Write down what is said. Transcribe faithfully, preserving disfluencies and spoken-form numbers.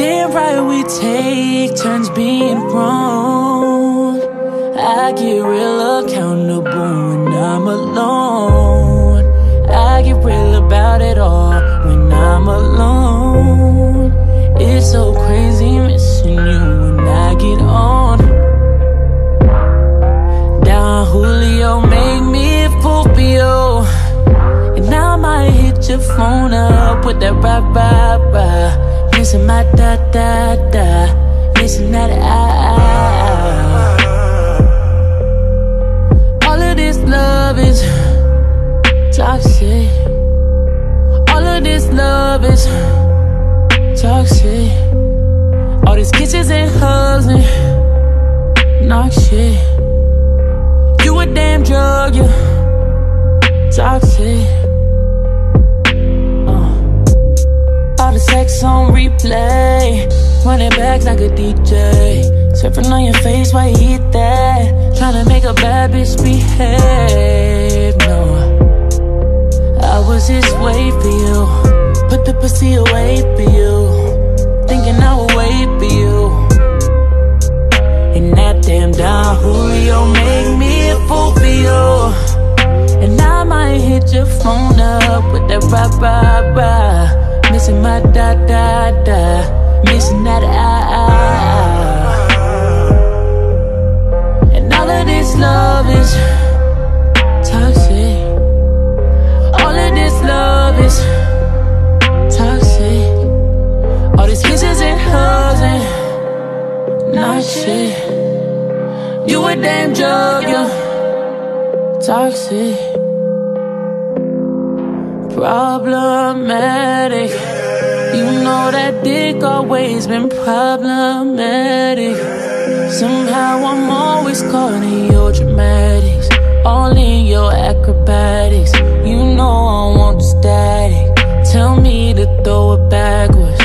damn right we take turns being wrong. I get real accountable when I'm alone. I get real about it all when I'm alone. It's so crazy missing you when I get on. Down Julio, make me fall for you. And I might hit your phone up with that rah rah rah. Missing my da da da, missing that ah ah. All of this love is toxic. All of this love is toxic. All these kisses and hugs and knock shit. You a damn drug, you toxic. uh. All the sex on replay, run it back like a D J. Surfing on your face while you eat that. Tryna make a bad bitch behave. No, I was this way for you. Put the pussy away for you. Thinking I would wait for you. And that damn Don Julio make me a fool for you. And I might hit your phone up with that rah rah rah. Missing my da da da, missing that ah ah. And all of this love is toxic. All of this love is toxic. All these kisses and hugs and not shit. You a damn drug, you toxic. Problematic. You know that dick always been problematic. Somehow I'm always caught in your dramatics, all in your acrobatics. You know I want the static. Tell me to throw it backwards.